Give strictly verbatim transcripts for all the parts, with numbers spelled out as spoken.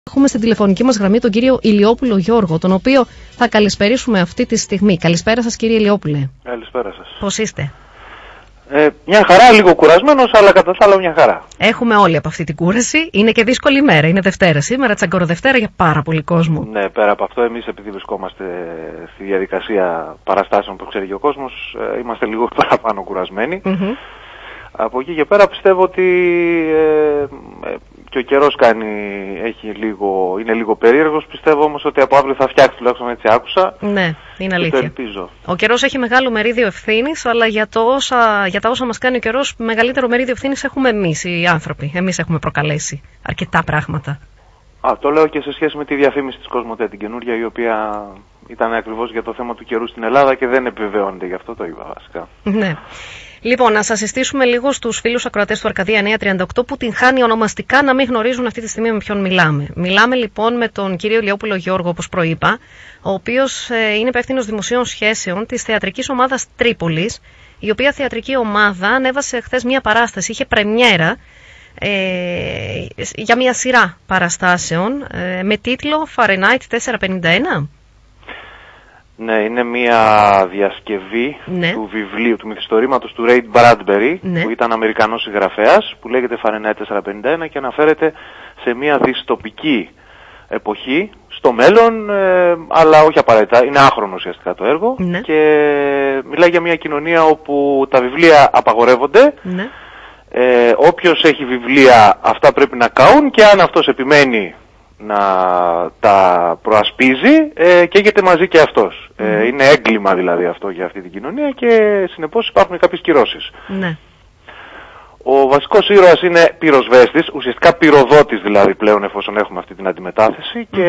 Έχουμε στην τηλεφωνική μας γραμμή τον κύριο Ηλιόπουλο Γιώργο, τον οποίο θα καλησπερίσουμε αυτή τη στιγμή. Καλησπέρα σας, κύριε Ηλιόπουλε. Καλησπέρα σας. Πώς είστε? Ε, μια χαρά, λίγο κουρασμένος, αλλά κατά τα άλλα μια χαρά. Έχουμε όλοι από αυτή την κούραση. Είναι και δύσκολη ημέρα. Είναι Δευτέρα σήμερα, Τσαγκοροδευτέρα για πάρα πολύ κόσμο. Ναι, πέρα από αυτό, εμείς επειδή βρισκόμαστε στη διαδικασία παραστάσεων που ξέρει και ο κόσμος, είμαστε λίγο παραπάνω κουρασμένοι. Mm-hmm. Από εκεί και πέρα πιστεύω ότι ε, ε, και ο καιρός κάνει, έχει λίγο, είναι λίγο περίεργος. Πιστεύω όμως ότι από αύριο θα φτιάξει, τουλάχιστον έτσι άκουσα. Ναι, είναι αλήθεια. Το ελπίζω. Ο καιρός έχει μεγάλο μερίδιο ευθύνης, αλλά για, το όσα, για τα όσα μας κάνει ο καιρός, μεγαλύτερο μερίδιο ευθύνης έχουμε εμείς οι άνθρωποι. Εμείς έχουμε προκαλέσει αρκετά πράγματα. Α, το λέω και σε σχέση με τη διαφήμιση της Κοσμοτέ, την καινούργια, η οποία ήταν ακριβώς για το θέμα του καιρού στην Ελλάδα και δεν επιβεβαιώνεται, γι' αυτό το είπα βασικά. Ναι. Λοιπόν, να σας συστήσουμε λίγο στους φίλους ακροατές του Αρκαδία εννιακόσια τριάντα οκτώ που την χάνει ονομαστικά να μην γνωρίζουν αυτή τη στιγμή με ποιον μιλάμε. Μιλάμε λοιπόν με τον κύριο Ηλιόπουλο Γιώργο, όπως προείπα, ο οποίος ε, είναι υπεύθυνος δημοσίων σχέσεων της θεατρικής ομάδας Τρίπολης, η οποία θεατρική ομάδα ανέβασε χθες μια παράσταση, είχε πρεμιέρα ε, για μια σειρά παραστάσεων ε, με τίτλο Φαρενάιτ τετρακόσια πενήντα ένα. Ναι, είναι μια διασκευή ναι. του βιβλίου, του μυθιστορήματος του Ray Bradbury, ναι. που ήταν Αμερικανός συγγραφέας, που λέγεται Fahrenheit τετρακόσια πενήντα ένα και αναφέρεται σε μια δυστοπική εποχή, στο μέλλον, ε, αλλά όχι απαραίτητα, είναι άχρονο ουσιαστικά το έργο, ναι. και μιλάει για μια κοινωνία όπου τα βιβλία απαγορεύονται, ναι. ε, όποιος έχει βιβλία αυτά πρέπει να καούν και αν αυτός επιμένει να τα προασπίζει, ε, καίγεται μαζί και αυτός. Mm. Ε, είναι έγκλημα δηλαδή αυτό για αυτή την κοινωνία και συνεπώς υπάρχουν κάποιες κυρώσεις. Ναι. Ο βασικός ήρωας είναι πυροσβέστης, ουσιαστικά πυροδότης δηλαδή πλέον, εφόσον έχουμε αυτή την αντιμετάθεση, mm. και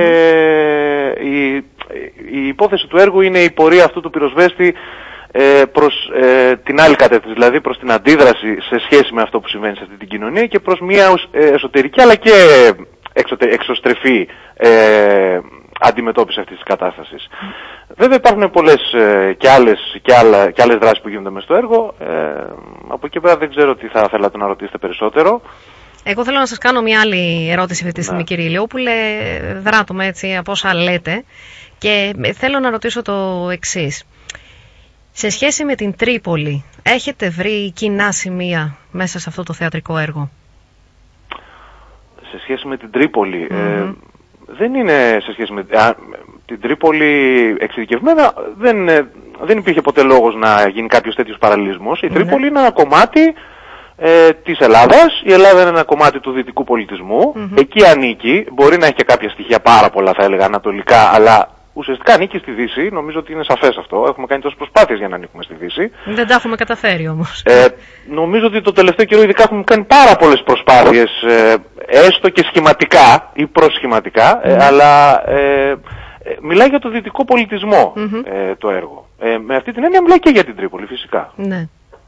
η, η υπόθεση του έργου είναι η πορεία αυτού του πυροσβέστη ε, προς ε, την άλλη κατεύθυνση, δηλαδή προς την αντίδραση σε σχέση με αυτό που συμβαίνει σε αυτή την κοινωνία και προς μια ε, εσωτερική αλλά και εξωστρεφή ε, αντιμετώπιση αυτής της κατάστασης. Mm. Βέβαια υπάρχουν πολλές ε, και, άλλες, και, άλλα, και άλλες δράσεις που γίνονται μες στο έργο. Ε, από εκεί πέρα δεν ξέρω τι θα θέλατε να ρωτήσετε περισσότερο. Εγώ θέλω να σας κάνω μια άλλη ερώτηση αυτή τη στιγμή, κύριε Ηλιόπουλε. Δράτωμε έτσι από όσα λέτε και θέλω να ρωτήσω το εξής. Σε σχέση με την Τρίπολη, έχετε βρει κοινά σημεία μέσα σε αυτό το θεατρικό έργο? Σε σχέση με την Τρίπολη, mm-hmm. ε, δεν είναι σε σχέση με α, την Τρίπολη εξειδικευμένα, δεν, δεν υπήρχε ποτέ λόγος να γίνει κάποιος τέτοιος παραλληλισμός. Η Τρίπολη mm-hmm. είναι ένα κομμάτι ε, της Ελλάδας, η Ελλάδα είναι ένα κομμάτι του δυτικού πολιτισμού, mm-hmm. εκεί ανήκει, μπορεί να έχει και κάποια στοιχεία πάρα πολλά θα έλεγα ανατολικά, αλλά ουσιαστικά ανήκει στη Δύση, νομίζω ότι είναι σαφές αυτό. Έχουμε κάνει τόσες προσπάθειες για να ανήκουμε στη Δύση. Δεν τα έχουμε καταφέρει όμως. Ε, νομίζω ότι το τελευταίο καιρό ειδικά έχουμε κάνει πάρα πολλές προσπάθειες, ε, έστω και σχηματικά ή προσχηματικά, mm-hmm. ε, αλλά ε, ε, μιλάει για το δυτικό πολιτισμό mm-hmm. ε, το έργο. Ε, με αυτή την έννοια μιλάει και για την Τρίπολη φυσικά. Ναι.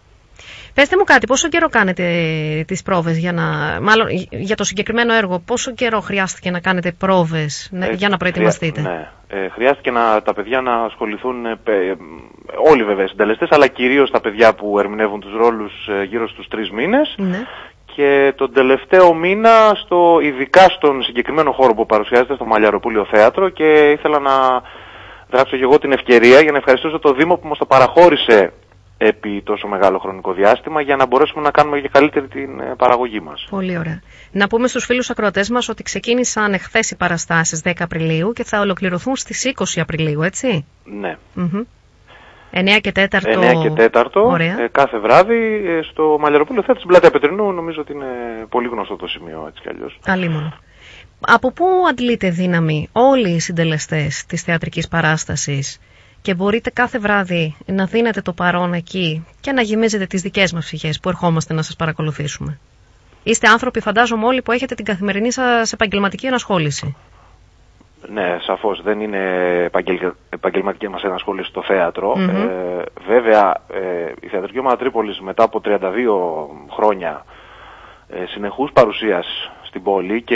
Πεςτε μου κάτι, πόσο καιρό κάνετε τις πρόβες για να, μάλλον για το συγκεκριμένο έργο, πόσο καιρό χρειάστηκε να κάνετε πρόβες ε, για να προετοιμαστείτε? Χρειά, ναι, ε, χρειάστηκε να, τα παιδιά να ασχοληθούν, ε, ε, όλοι βέβαια συντελεστές, αλλά κυρίως τα παιδιά που ερμηνεύουν τους ρόλους ε, γύρω στους τρεις μήνες. Ναι. Και τον τελευταίο μήνα, στο, ειδικά στον συγκεκριμένο χώρο που παρουσιάζεται, στο Μαλιαροπούλιο Θέατρο, και ήθελα να δράξω και εγώ την ευκαιρία για να ευχαριστήσω το Δήμο που μας το παραχώρησε επί τόσο μεγάλο χρονικό διάστημα για να μπορέσουμε να κάνουμε και καλύτερη την παραγωγή μας. Πολύ ωραία. Να πούμε στους φίλους ακροατές μας ότι ξεκίνησαν εχθές οι παραστάσεις δέκα Απριλίου και θα ολοκληρωθούν στις είκοσι Απριλίου, έτσι? Ναι. Mm-hmm. εννιά και τέταρτο. εννιά και τέταρτο ε, κάθε βράδυ ε, στο Μαλιαροπούλιο Θέατρο στην Πλατεία Πετρινού. Νομίζω ότι είναι πολύ γνωστό το σημείο έτσι κι αλλιώς. Αλίμονο. Από πού αντλείτε δύναμη όλοι οι συντελεστές της θεατρικής παράστασης και μπορείτε κάθε βράδυ να δίνετε το παρόν εκεί και να γεμίζετε τις δικές μας ψυχές που ερχόμαστε να σας παρακολουθήσουμε? Είστε άνθρωποι, φαντάζομαι όλοι, που έχετε την καθημερινή σας επαγγελματική ενασχόληση. Ναι, σαφώς δεν είναι επαγγελματική μας ενασχόληση στο θέατρο. Mm-hmm. Ε, βέβαια, ε, η Θεατρική Ομάδα Τρίπολης μετά από τριάντα δύο χρόνια ε, συνεχούς παρουσίας στην πόλη και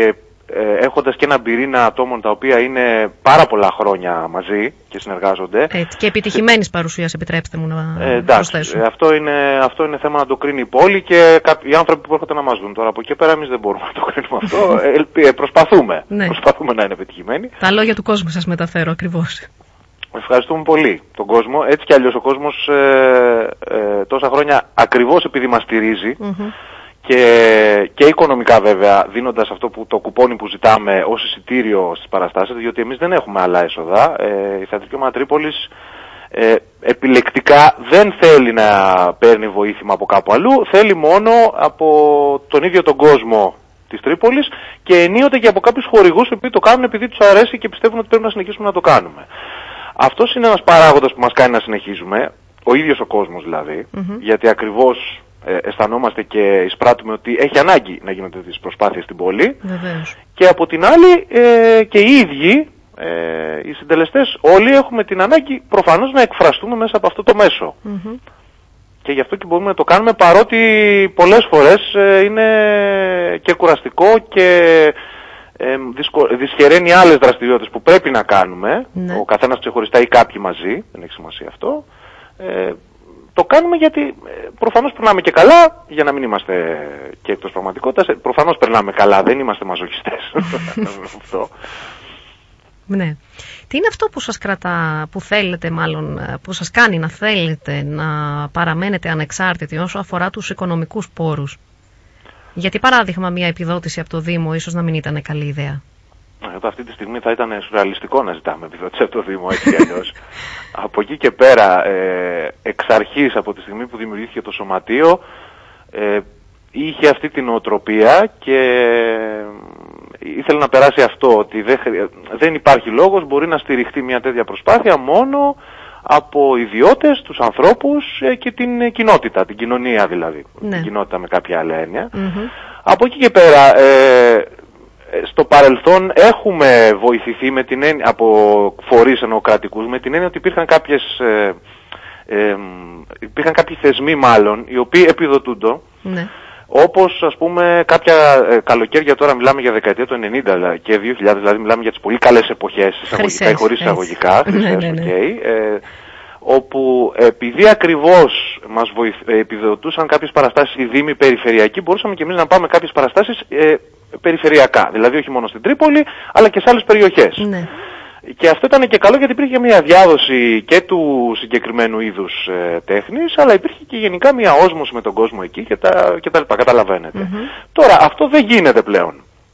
ε, έχοντας και ένα πυρήνα ατόμων τα οποία είναι πάρα πολλά χρόνια μαζί και συνεργάζονται. Έτσι, και επιτυχημένης παρουσίας, επιτρέψτε μου να ε, προσθέσω. Ε, αυτό, είναι, αυτό είναι θέμα να το κρίνει η πόλη και οι άνθρωποι που έρχονται να μας δουν. Τώρα από εκεί πέρα εμείς δεν μπορούμε να το κρίνουμε αυτό. ε, προσπαθούμε. Ναι. Προσπαθούμε να είναι επιτυχημένοι. Τα λόγια του κόσμου σας μεταφέρω ακριβώς. Ευχαριστούμε πολύ τον κόσμο. Έτσι κι αλλιώς ο κόσμος ε, ε, τόσα χρόνια ακριβώς επειδή μας στηρίζει mm-hmm. και, και οικονομικά βέβαια, δίνοντας αυτό που το κουπόνι που ζητάμε ως εισιτήριο στις παραστάσεις, διότι εμείς δεν έχουμε άλλα έσοδα. Ε, η Θεατρική Ομάδα Τρίπολης ε, επιλεκτικά δεν θέλει να παίρνει βοήθημα από κάπου αλλού, θέλει μόνο από τον ίδιο τον κόσμο της Τρίπολης και ενίοτε και από κάποιους χορηγούς που το κάνουν επειδή τους αρέσει και πιστεύουν ότι πρέπει να συνεχίσουμε να το κάνουμε. Αυτός είναι ένας παράγοντας που μας κάνει να συνεχίζουμε, ο ίδιος ο κόσμος δηλαδή, mm-hmm. γιατί ακριβώς ε, αισθανόμαστε και εισπράττουμε ότι έχει ανάγκη να γίνονται τις προσπάθειες στην πόλη. Βεβαίως. Και από την άλλη ε, και οι ίδιοι, ε, οι συντελεστές όλοι έχουμε την ανάγκη προφανώς να εκφραστούμε μέσα από αυτό το μέσο. Mm-hmm. Και γι' αυτό και μπορούμε να το κάνουμε, παρότι πολλές φορές ε, είναι και κουραστικό και ε, δυσκο, δυσχεραίνει άλλες δραστηριότητες που πρέπει να κάνουμε, ναι. ο καθένας ξεχωριστά ή κάποιοι μαζί, δεν έχει σημασία αυτό. Ε, το κάνουμε γιατί προφανώς περνάμε και καλά, για να μην είμαστε και εκτός πραγματικότητας, προφανώς περνάμε καλά, δεν είμαστε μαζοχιστές. αυτό. Ναι. Τι είναι αυτό που σας κρατά, που θέλετε μάλλον, που σας κάνει να θέλετε να παραμένετε ανεξάρτητοι όσο αφορά τους οικονομικούς πόρους? Γιατί παράδειγμα μια επιδότηση από το Δήμο ίσως να μην ήταν καλή ιδέα. Εδώ αυτή τη στιγμή θα ήταν σουρεαλιστικό να ζητάμε επιδότηση από το Δήμο έτσι κι αλλιώς. Από εκεί και πέρα, ε, εξ αρχής από τη στιγμή που δημιουργήθηκε το Σωματείο, ε, είχε αυτή την οτροπία και ήθελε να περάσει αυτό, ότι δεν, δεν υπάρχει λόγος, μπορεί να στηριχτεί μια τέτοια προσπάθεια μόνο από ιδιώτες, τους ανθρώπους και την κοινότητα, την κοινωνία δηλαδή, ναι. την κοινότητα με κάποια άλλη έννοια. Mm-hmm. Από εκεί και πέρα, ε, στο παρελθόν έχουμε βοηθηθεί με την έννοια, από φορείς εννοοκρατικούς, με την έννοια ότι υπήρχαν κάποιες, ε, ε, υπήρχαν κάποιοι θεσμοί μάλλον, οι οποίοι επιδοτούνται. Ναι. Όπως ας πούμε κάποια ε, καλοκαίρια, τώρα μιλάμε για δεκαετία του ενενήντα και δύο χιλιάδες, δηλαδή μιλάμε για τις πολύ καλές εποχές, εισαγωγικά ή χωρίς εισαγωγικά, χρυσές, ναι, ναι, ναι. Okay, ε, όπου επειδή ακριβώς μας βοηθ, ε, επιδοτούσαν κάποιες παραστάσεις οι δήμοι περιφερειακοί, μπορούσαμε και εμείς να πάμε κάποιες παραστάσεις ε, περιφερειακά, δηλαδή όχι μόνο στην Τρίπολη, αλλά και σε άλλες περιοχές. Ναι. Και αυτό ήταν και καλό γιατί υπήρχε μια διάδοση και του συγκεκριμένου είδους ε, τέχνης, αλλά υπήρχε και γενικά μια όσμωση με τον κόσμο εκεί και τα, και τα λοιπά, καταλαβαίνετε. Mm-hmm. Τώρα αυτό δεν γίνεται πλέον.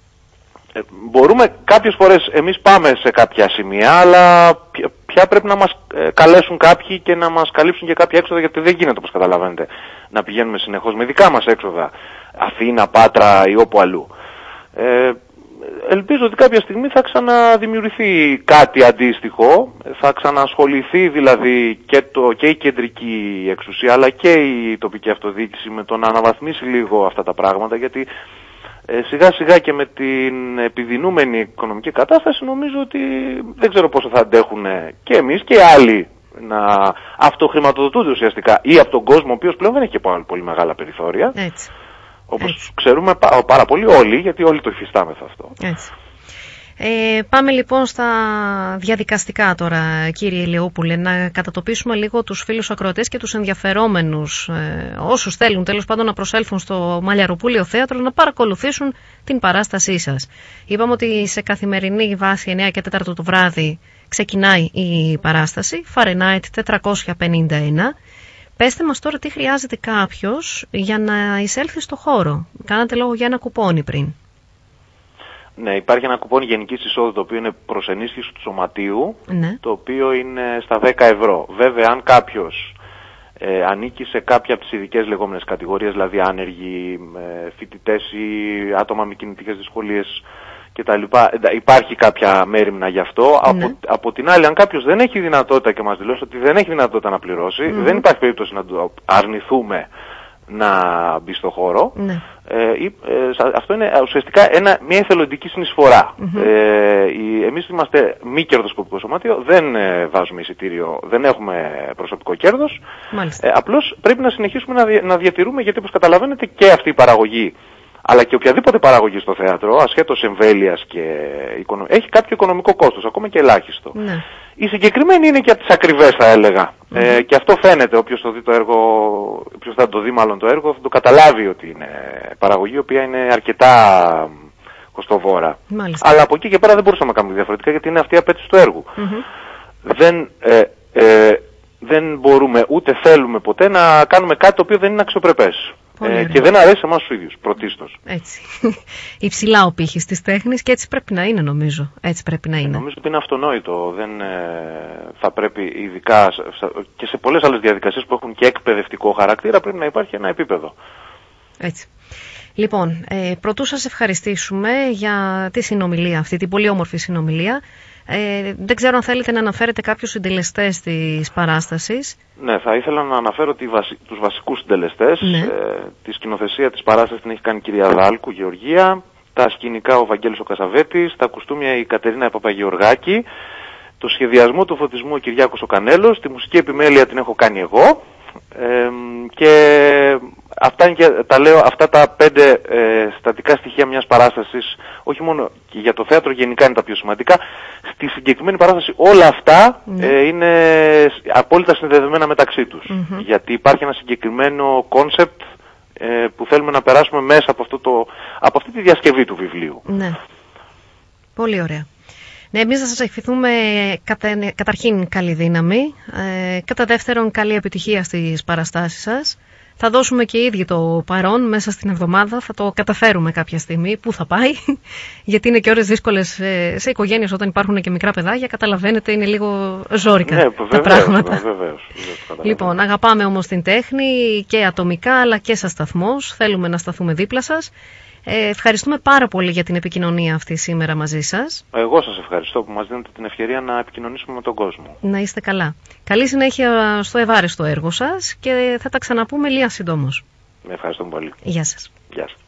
Ε, μπορούμε κάποιες φορές εμείς πάμε σε κάποια σημεία, αλλά πια, πια πρέπει να μας ε, καλέσουν κάποιοι και να μας καλύψουν και κάποια έξοδα, γιατί δεν γίνεται όπως καταλαβαίνετε να πηγαίνουμε συνεχώς με δικά μας έξοδα, Αθήνα, Πάτρα ή όπου αλλού. Ε, Ελπίζω ότι κάποια στιγμή θα ξαναδημιουργηθεί κάτι αντίστοιχο, θα ξανασχοληθεί δηλαδή και, το, και η κεντρική εξουσία αλλά και η τοπική αυτοδιοίκηση με το να αναβαθμίσει λίγο αυτά τα πράγματα, γιατί ε, σιγά σιγά και με την επιδεινούμενη οικονομική κατάσταση νομίζω ότι δεν ξέρω πόσο θα αντέχουν και εμείς και άλλοι να αυτοχρηματοδοτούνται ουσιαστικά ή από τον κόσμο ο οποίος πλέον δεν έχει και πολύ μεγάλα περιθώρια. Έτσι. Όπως Έτσι. ξέρουμε πάρα πολύ όλοι, γιατί όλοι το υφιστάμεθα αυτό. Έτσι. Ε, πάμε λοιπόν στα διαδικαστικά τώρα, κύριε Ηλιούπουλε, να κατατοπίσουμε λίγο τους φίλους ακροατές και τους ενδιαφερόμενους, ε, όσους θέλουν τέλος πάντων να προσέλθουν στο Μαλιαροπούλιο Θέατρο να παρακολουθήσουν την παράστασή σας. Είπαμε ότι σε καθημερινή βάση εννιά και τέσσερα το βράδυ ξεκινάει η παράσταση, Φαρενάιτ τετρακόσια πενήντα ένα. Πέστε μας τώρα τι χρειάζεται κάποιος για να εισέλθει στο χώρο. Κάνατε λόγο για ένα κουπόνι πριν. Ναι, υπάρχει ένα κουπόνι γενικής εισόδου το οποίο είναι προς ενίσχυση του σωματείου, ναι. το οποίο είναι στα δέκα ευρώ. Βέβαια, αν κάποιος ε, ανήκει σε κάποια από τις ειδικές λεγόμενες κατηγορίες, δηλαδή άνεργοι, ε, φοιτητές ή άτομα με κινητικές δυσκολίες κτλ. Υπάρχει κάποια μέριμνα γι' αυτό. Ναι. Από, από την άλλη, αν κάποιος δεν έχει δυνατότητα και μας δηλώσει ότι δεν έχει δυνατότητα να πληρώσει, mm-hmm. δεν υπάρχει περίπτωση να το αρνηθούμε να μπει στο χώρο. Ναι. Ε, ε, αυτό είναι ουσιαστικά ένα, μια εθελοντική συνεισφορά. Mm-hmm. Ε, εμείς είμαστε μη κερδοσκοπικό σωματείο, δεν ε, βάζουμε εισιτήριο, δεν έχουμε προσωπικό κέρδος. Ε, απλώς πρέπει να συνεχίσουμε να, δια, να διατηρούμε, γιατί όπως καταλαβαίνετε και αυτή η παραγωγή αλλά και οποιαδήποτε παραγωγή στο θέατρο, ασχέτως εμβέλειας και οικονο... έχει κάποιο οικονομικό κόστος, ακόμα και ελάχιστο. Ναι. Η συγκεκριμένη είναι και από τις ακριβές, θα έλεγα. Mm-hmm. Ε, και αυτό φαίνεται, όποιος το δει το έργο, όποιος θα το δει μάλλον το έργο, θα το καταλάβει ότι είναι παραγωγή η οποία είναι αρκετά κοστοβόρα. Μάλιστα. Αλλά από εκεί και πέρα δεν μπορούσαμε να κάνουμε διαφορετικά, γιατί είναι αυτή η απέτηση του έργου. Mm-hmm. Δεν, ε, ε, δεν μπορούμε ούτε θέλουμε ποτέ να κάνουμε κάτι το οποίο δεν είναι αξιοπρεπές. Ε, και δεν αρέσει εμάς τους ίδιους, πρωτίστως. Έτσι. Υψηλά ο πύχης της τέχνης και έτσι πρέπει να είναι, νομίζω. Έτσι πρέπει να είναι. Ε, νομίζω ότι είναι αυτονόητο. Δεν ε, θα πρέπει, ειδικά και σε πολλές άλλες διαδικασίες που έχουν και εκπαιδευτικό χαρακτήρα, πρέπει να υπάρχει ένα επίπεδο. Έτσι. Λοιπόν, ε, πρωτού σας ευχαριστήσουμε για τη συνομιλία αυτή, την πολύ όμορφη συνομιλία. Ε, δεν ξέρω αν θέλετε να αναφέρετε κάποιους συντελεστές της παράστασης. Ναι, θα ήθελα να αναφέρω τη βασι... τους βασικούς συντελεστές. Ναι. Ε, τη σκηνοθεσία της παράστασης την έχει κάνει η κυρία Δάλκου, Γεωργία. Τα σκηνικά ο Βαγγέλης ο Κασαβέτης. Τα κουστούμια η Κατερίνα Παπαγεωργάκη. Το σχεδιασμό του φωτισμού ο Κυριάκος ο Κανέλος. Τη μουσική επιμέλεια την έχω κάνει εγώ. Ε, και αυτά, είναι και, τα λέω, αυτά τα πέντε ε, στατικά στοιχεία μιας παράστασης, όχι μόνο και για το θέατρο γενικά είναι τα πιο σημαντικά, στη συγκεκριμένη παράσταση όλα αυτά ναι. ε, είναι απόλυτα συνδεδεμένα μεταξύ τους. Mm-hmm. Γιατί υπάρχει ένα συγκεκριμένο κόνσεπτ ε, που θέλουμε να περάσουμε μέσα από, αυτό το, από αυτή τη διασκευή του βιβλίου. Ναι. Πολύ ωραία. Ναι, εμείς θα σας ευχηθούμε κατα... καταρχήν καλή δύναμη, ε, κατά δεύτερον καλή επιτυχία στις παραστάσεις σας. Θα δώσουμε και οι ίδιοι το παρόν μέσα στην εβδομάδα, θα το καταφέρουμε κάποια στιγμή, πού θα πάει, γιατί είναι και ώρες δύσκολες σε οικογένειες όταν υπάρχουν και μικρά παιδάκια, καταλαβαίνετε είναι λίγο ζόρικα ναι, τα βεβαίως, πράγματα. Βεβαίως, βεβαίως, λοιπόν, αγαπάμε όμως την τέχνη και ατομικά αλλά και σαν σταθμός, θέλουμε να σταθούμε δίπλα σας. Ε, ευχαριστούμε πάρα πολύ για την επικοινωνία αυτή σήμερα μαζί σας. Εγώ σας ευχαριστώ που μας δίνετε την ευκαιρία να επικοινωνήσουμε με τον κόσμο. Να είστε καλά. Καλή συνέχεια στο ευάρεστο έργο σας και θα τα ξαναπούμε λίγα συντόμως. Με ευχαριστώ πολύ. Γεια σας. Γεια σας.